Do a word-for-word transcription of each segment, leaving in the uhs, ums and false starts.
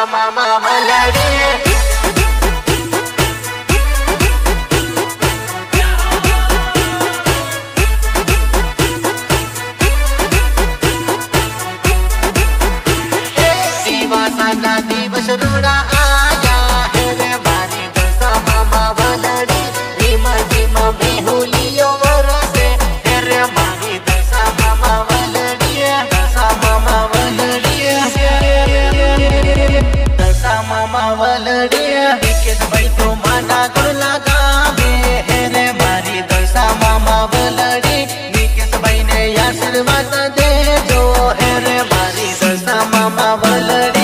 मामा वलड़ी दिवसाना दिवस रूड़ा आया है रे मारी दशा मामा वलड़ी धीमा धीमा बेहुलियो वरसे है रे मारी दशा मामा वलड़ी दशा मामा वलड़ी दशा मामा वलड़ी विकेट भाई तो माना गुण लगावे है रे मारी दशा मामा वलड़ी विकेट भाई ने आशीर्वाद दे जो है रे मारी दशा मामा वलड़ी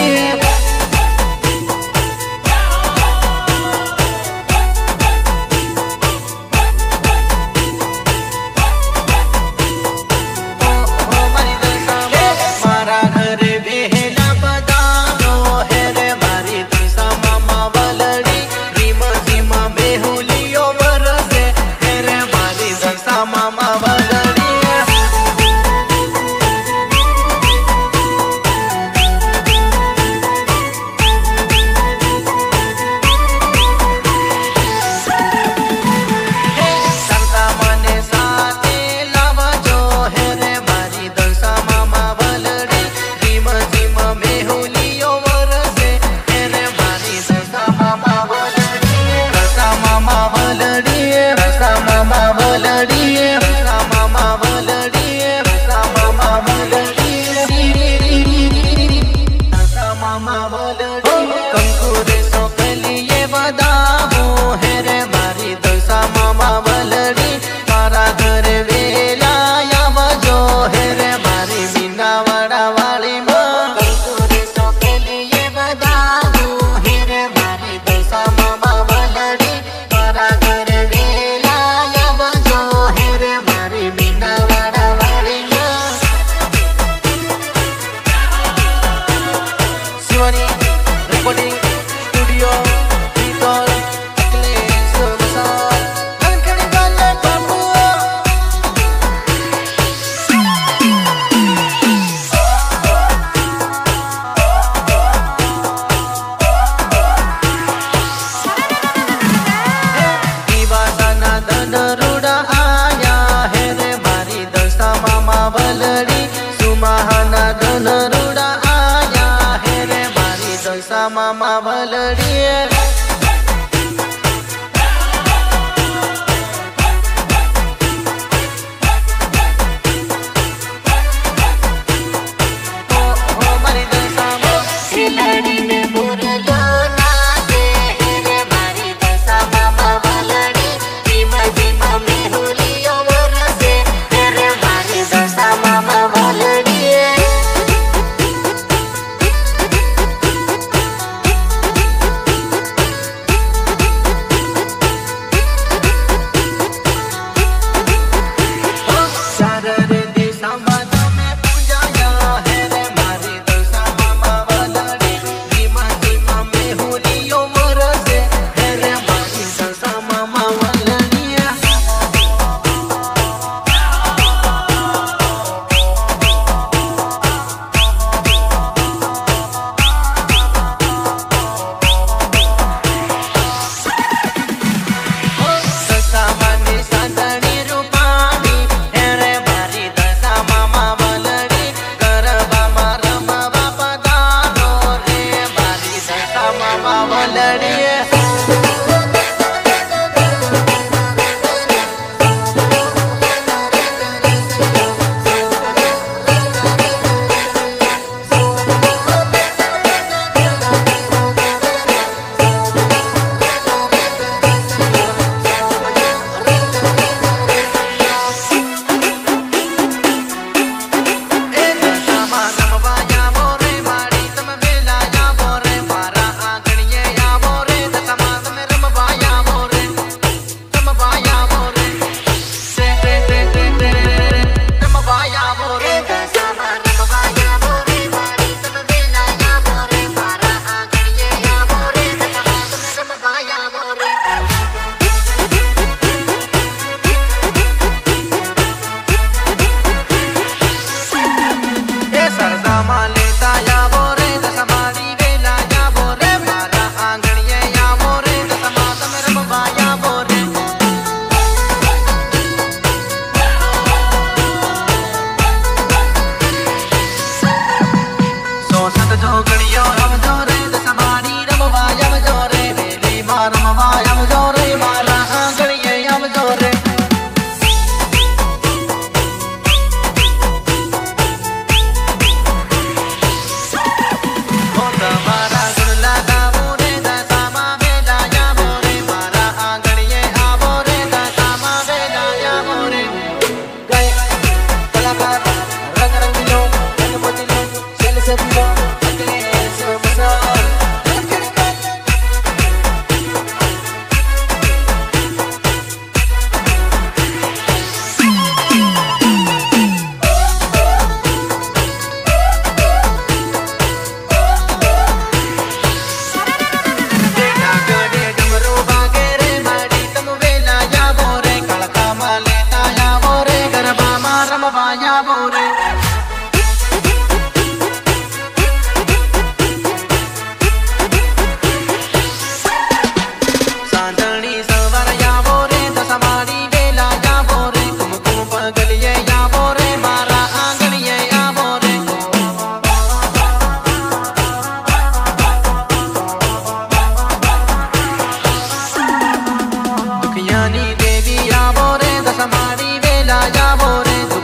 मामा वलड़ी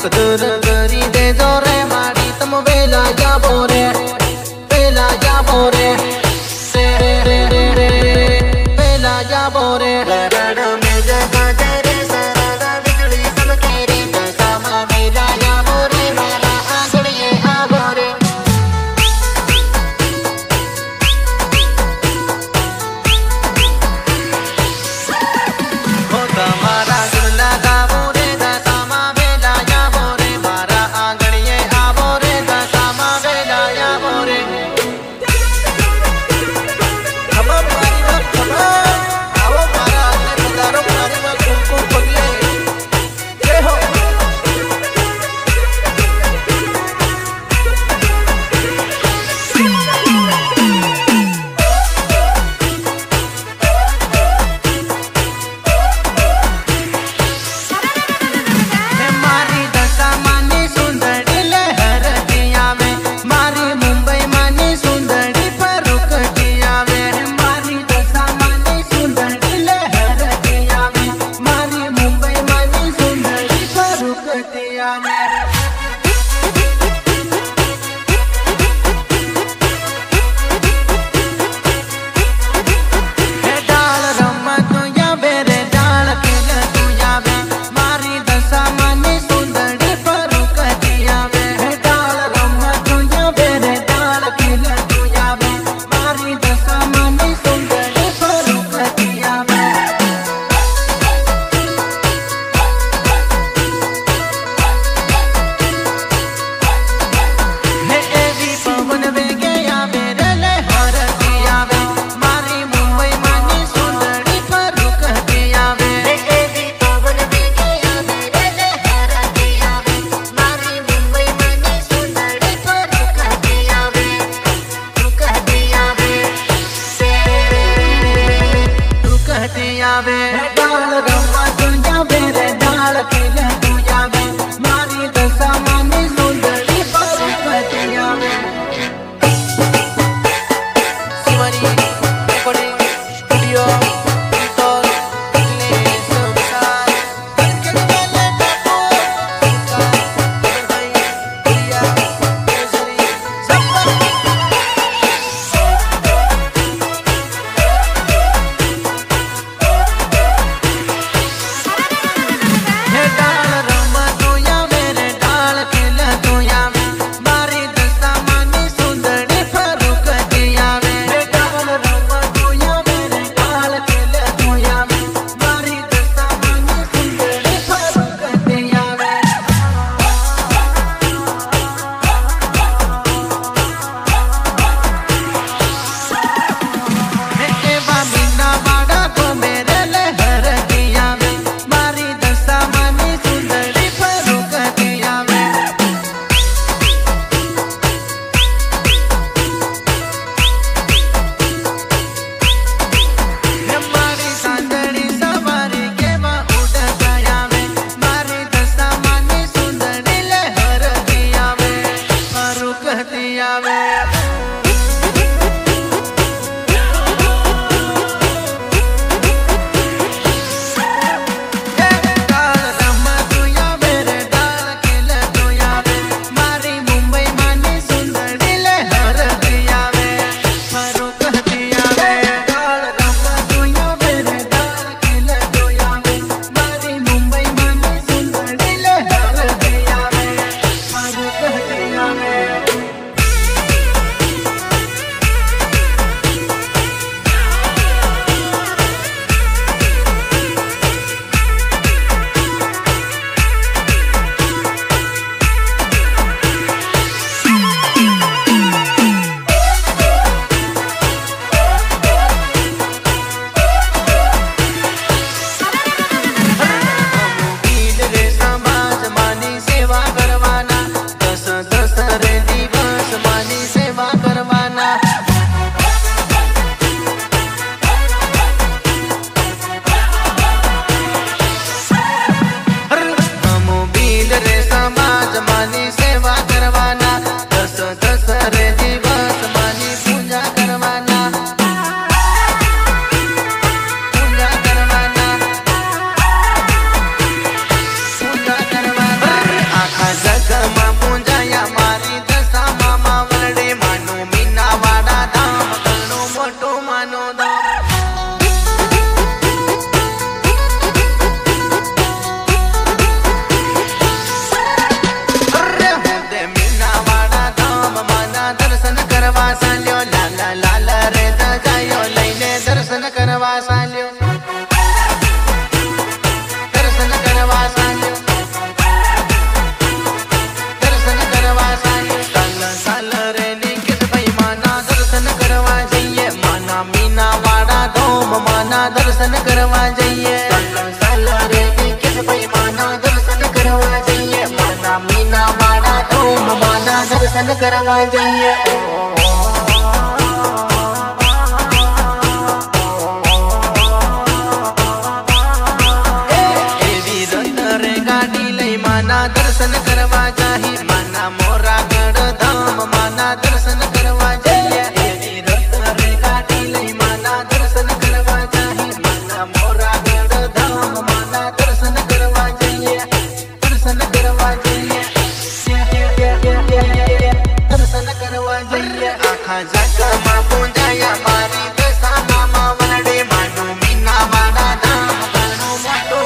सदर करी दे जो रे मारी तुम बेला जा बोरे बेला जा बोरे रे रे रे रे बेला जा बोरे रण में जगा दे रे सरदा बिजली सबके रे दसामा बेला जा बोरे मारा आंगड़िए आ बोरे हो तुम्हारा गुला गा बोरे दसामा बेला जा बोरे मारा आंगड़िए आ बोरे दसामा बेला जा बोरे हम मारी मत खबा आओ मारा ने पधारो मारी मत कुमकुम पगले जय हो हे मारी दशा मानी सुंदरी लहर दिया में मारी मुंबई मानी सुंदरी फरुख दिया में हे मारी दशा मानी सुंदरी लहर दिया में मारी मुंबई मानी सुंदरी फरुख दिया में हे डाल रम्मा तू या बेरे डाल खेल तू या बे मारी दशा मानी सुंदरी फरुख दिया में हे डाल रम्मा तू या बेरे डाल खेल तू या बे मारी दशा मानी सुंदरी फरुख दिया में हे एवी पवन वेगे या बेरे लहर दिया में मारी मुंबई मानी सुंदरी फरुख दिया में हे एवी पवन वेगे या बेरे लहर दिया में मारी मुंबई मानी सुंदरी फरुख दिया में रुक दिया में से रुक दिया में डाल रम्मा तुझा बेरे डाल खेल तुझा में मारी दशा मानी सुंदरी फरुख दिया में शिवरी रेकॉर्डिंग स्टूडियो इंदौर अगले संसार करके वाले बाबू संसार भाई प्रिया केसरी सब मानो दाम अरे होते मीना वाड़ा धाम माना दर्शन करवा साल्यो लाला लाला रे जायो लईने दर्शन करवा साल्यो दर्शन करवा साल्यो दर्शन करवा साल्यो साल साल रे निकित भाई माना दर्शन करवा जाइए माना मीना वाड़ा धाम माना दर्शन करवा जाइए साल साल रे निकित भाई माना दर्शन करवा जाइए माना मीना वाड़ा धाम माना दर्शन करवा जाइए दर्शन करवा जाही माना मोरा गढ़ धाम माना दर्शन करवा जाइए रे गाड़ी लई माना दर्शन करवा जाही माना मोरा गढ़ धाम माना दर्शन करवा जाइए दर्शन करवा जाइए दर्शन करवा जाइए आखा जागा मां पूजाया मारी दसा मामा वनडे मानो मीना वाड़ा धाम गानो मोटो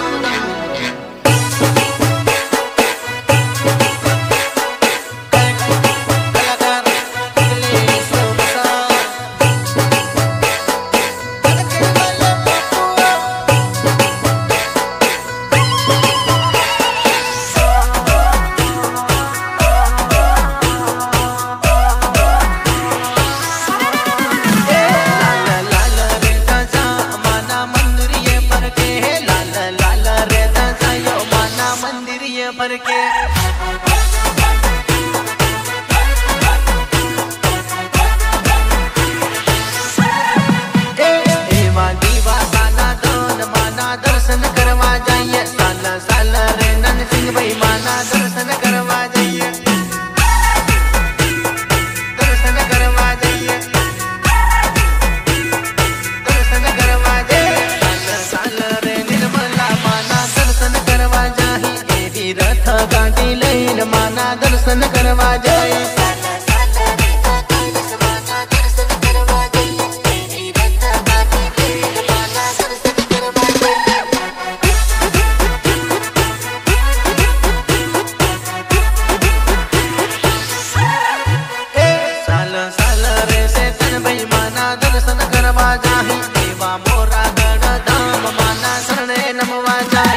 पर के देवा दीवा साना दान माना दर्शन करवा जाइए साल साल रे नन सिंह भाई माना दर्शन करवा जाइए दर्शन करवा जाइए दर्शन करवा जाइए साल साल रे निर्मला माना दर्शन करवा जाही रथ गाड़ी लईन माना दर्शन करवा जाए साल साल रे से तन भाई माना दर्शन करवा जाही देवा मोरा गढ़ धाम माना शरणे नमवा जाए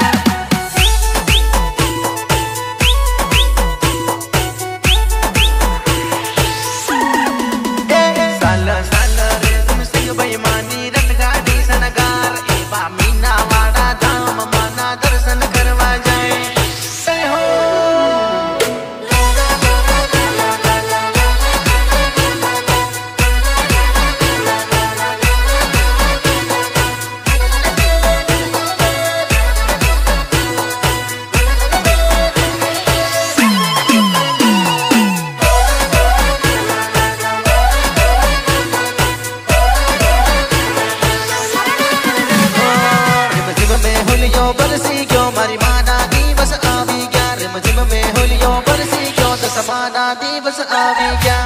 बरसी क्यों मारी माना दिवस आवी गया रिम झिम में होलियो बरसी क्यों दस माना दिवस आवी गया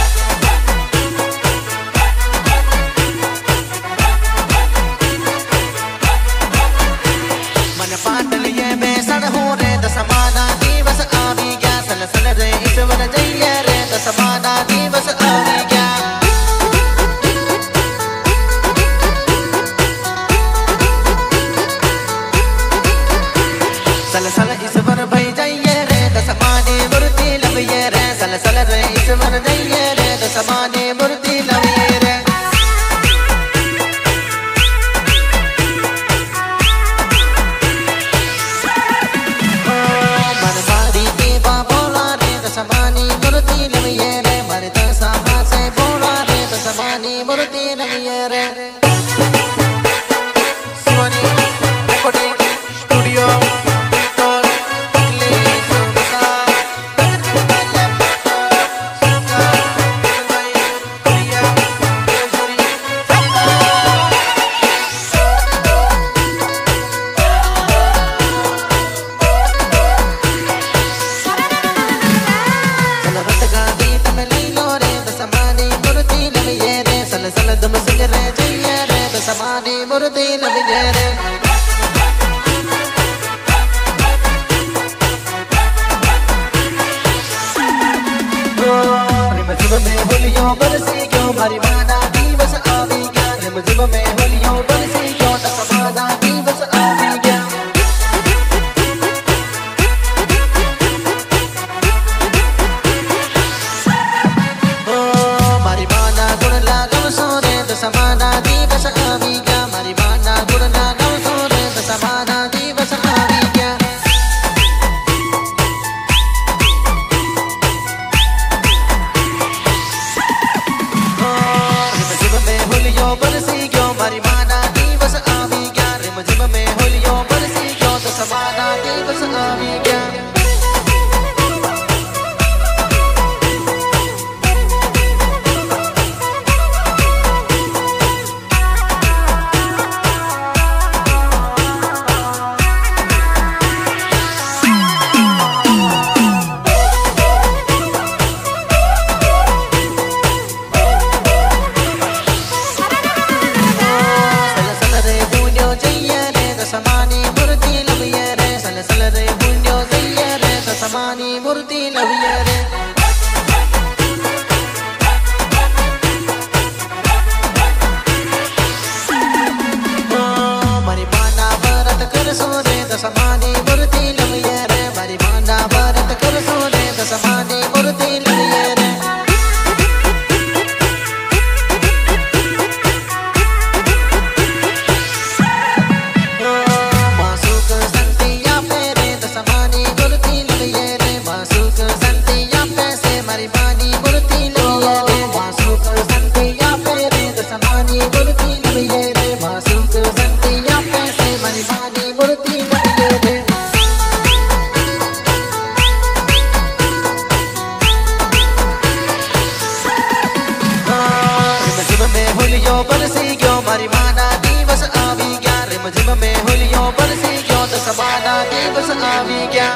मन पाटलिए बेसण हो रे दस माना दिवस आवी गया सल सल रे ईश्वर जइए रे दस माना दिवस आवी गया सल सल ईश्वर भई जाइए रे दस माने मूर्ति लविए रे सल सल रे ईश्वर जाइए रे दस माने मूर्ति लविए रे मन मारी के बाबोला रे दस माने मूर्ति लविए रे मर दस हाथ से बोला रे दस माने मूर्ति लविए रे सोनी रिकॉर्डिंग स्टूडियो सल सल दम सिंह रह समानी मूर्ति लविये रे रिमझिम में होलियों बरसी क्यों मारी माना दिवस आवी गया रिमझिम में होलियों बरसी क्यों समाना दिवस आवी गया मारी माना गुण लागव सोरे समाना दिवस आवी गया मारी माना गुण लागव सोरे समाना दिवस आवी गया बरसी क्यों मारी माना दिवस आवी गया रिमझिम में होलियों बरसी क्यों तो समाना दिवस आवी गया समानी मूर्ति लविये रे सल सल रे बुन्यो जइये रे समानी मूर्ति लविये रे मारी माना भरत कर सोरे समानी मूर्ति लविये रे मारी माना भरत कर सोरे समानी मूर्ति लविये रे होलियों बरसी क्यों मारी माना दिवस आवी गया रिमझिम में होलियों बरसी क्यों तो समाना दिवस आवी गया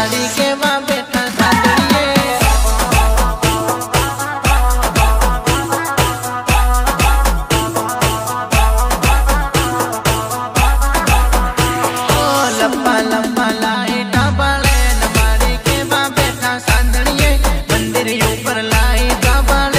माड़ी के माँ बैठा सादड़िए। ओ लप्पा लप्पा लाइटा बाले माड़ी के माँ बैठा सादड़िए। मंदिर ऊपर लाइटा बाले